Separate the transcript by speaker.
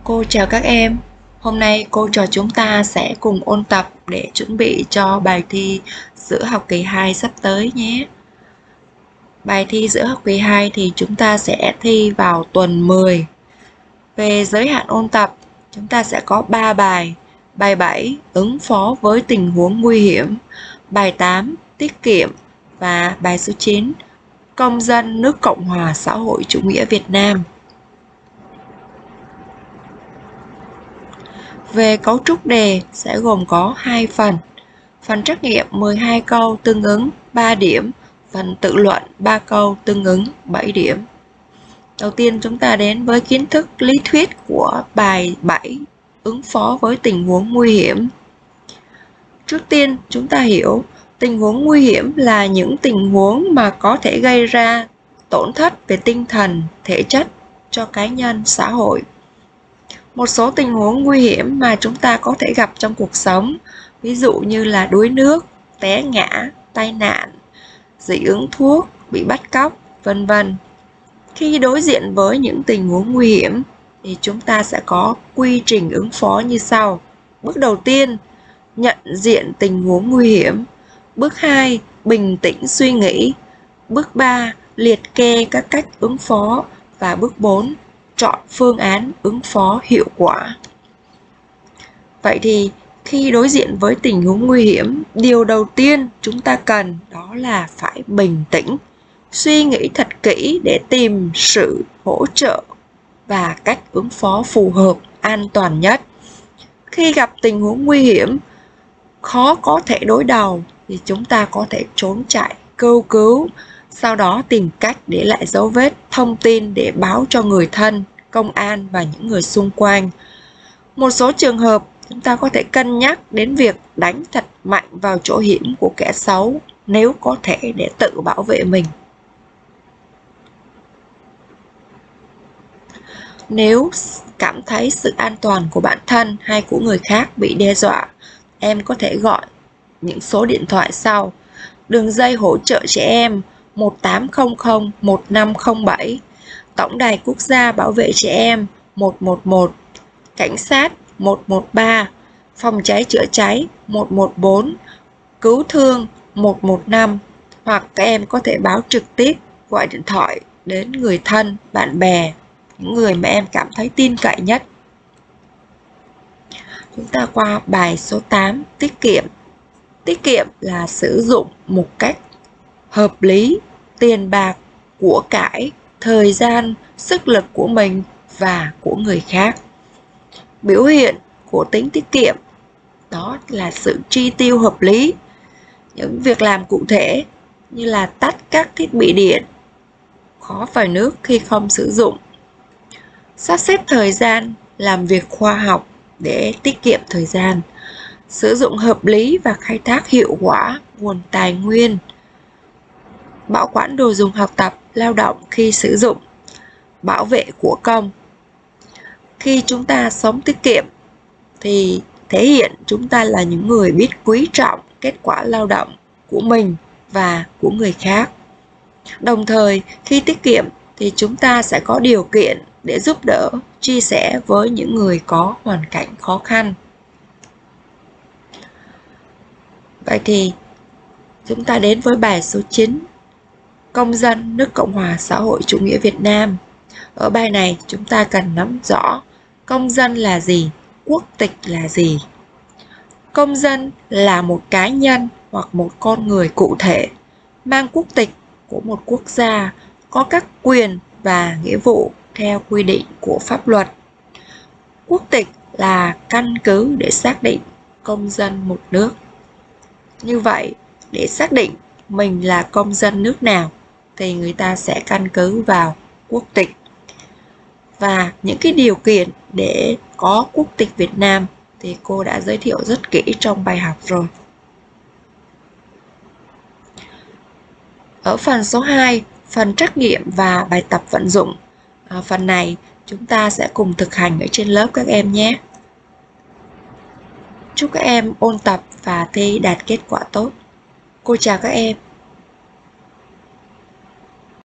Speaker 1: Cô chào các em. Hôm nay cô trò chúng ta sẽ cùng ôn tập để chuẩn bị cho bài thi giữa học kỳ 2 sắp tới nhé. Bài thi giữa học kỳ 2 thì chúng ta sẽ thi vào tuần 10. Về giới hạn ôn tập, chúng ta sẽ có 3 bài. Bài 7 ứng phó với tình huống nguy hiểm, bài 8 tiết kiệm và bài số 9 công dân nước Cộng hòa xã hội chủ nghĩa Việt Nam. Về cấu trúc đề sẽ gồm có 2 phần. Phần trắc nghiệm 12 câu tương ứng 3 điểm, phần tự luận 3 câu tương ứng 7 điểm. Đầu tiên chúng ta đến với kiến thức lý thuyết của bài 7, ứng phó với tình huống nguy hiểm. Trước tiên chúng ta hiểu tình huống nguy hiểm là những tình huống mà có thể gây ra tổn thất về tinh thần, thể chất cho cá nhân, xã hội. Một số tình huống nguy hiểm mà chúng ta có thể gặp trong cuộc sống, ví dụ như là đuối nước, té ngã, tai nạn, dị ứng thuốc, bị bắt cóc, vân vân. Khi đối diện với những tình huống nguy hiểm thì chúng ta sẽ có quy trình ứng phó như sau. Bước đầu tiên, nhận diện tình huống nguy hiểm. Bước 2, bình tĩnh suy nghĩ. Bước 3, liệt kê các cách ứng phó. Và bước 4, chọn phương án ứng phó hiệu quả. Vậy thì khi đối diện với tình huống nguy hiểm, điều đầu tiên chúng ta cần đó là phải bình tĩnh, suy nghĩ thật kỹ để tìm sự hỗ trợ và cách ứng phó phù hợp, an toàn nhất. Khi gặp tình huống nguy hiểm, khó có thể đối đầu thì chúng ta có thể trốn chạy, kêu cứu, sau đó tìm cách để lại dấu vết, thông tin để báo cho người thân, công an và những người xung quanh. Một số trường hợp chúng ta có thể cân nhắc đến việc đánh thật mạnh vào chỗ hiểm của kẻ xấu nếu có thể để tự bảo vệ mình. Nếu cảm thấy sự an toàn của bản thân hay của người khác bị đe dọa, em có thể gọi những số điện thoại sau. Đường dây hỗ trợ trẻ em 1800 1507, Tổng đài quốc gia bảo vệ trẻ em 111, cảnh sát 113, phòng cháy chữa cháy 114, cứu thương 115, hoặc các em có thể báo trực tiếp gọi điện thoại đến người thân, bạn bè, những người mà em cảm thấy tin cậy nhất. Chúng ta qua bài số 8, tiết kiệm. Tiết kiệm là sử dụng một cách hợp lý tiền bạc, của cải, thời gian, sức lực của mình và của người khác. Biểu hiện của tính tiết kiệm đó là sự chi tiêu hợp lý. Những việc làm cụ thể như là tắt các thiết bị điện, khóa vòi nước khi không sử dụng, sắp xếp thời gian làm việc khoa học để tiết kiệm thời gian, sử dụng hợp lý và khai thác hiệu quả nguồn tài nguyên, bảo quản đồ dùng học tập, lao động khi sử dụng, bảo vệ của công. Khi chúng ta sống tiết kiệm thì thể hiện chúng ta là những người biết quý trọng kết quả lao động của mình và của người khác. Đồng thời, khi tiết kiệm thì chúng ta sẽ có điều kiện để giúp đỡ, chia sẻ với những người có hoàn cảnh khó khăn. Vậy thì chúng ta đến với bài số 9, công dân nước Cộng hòa xã hội chủ nghĩa Việt Nam. Ở bài này chúng ta cần nắm rõ công dân là gì, quốc tịch là gì. Công dân là một cá nhân hoặc một con người cụ thể, mang quốc tịch của một quốc gia, có các quyền và nghĩa vụ theo quy định của pháp luật. Quốc tịch là căn cứ để xác định công dân một nước. Như vậy, để xác định mình là công dân nước nào thì người ta sẽ căn cứ vào quốc tịch. Và những cái điều kiện để có quốc tịch Việt Nam thì cô đã giới thiệu rất kỹ trong bài học rồi. Ở phần số 2, phần trắc nghiệm và bài tập vận dụng. Phần này chúng ta sẽ cùng thực hành ở trên lớp các em nhé. Chúc các em ôn tập và thi đạt kết quả tốt. Cô chào các em.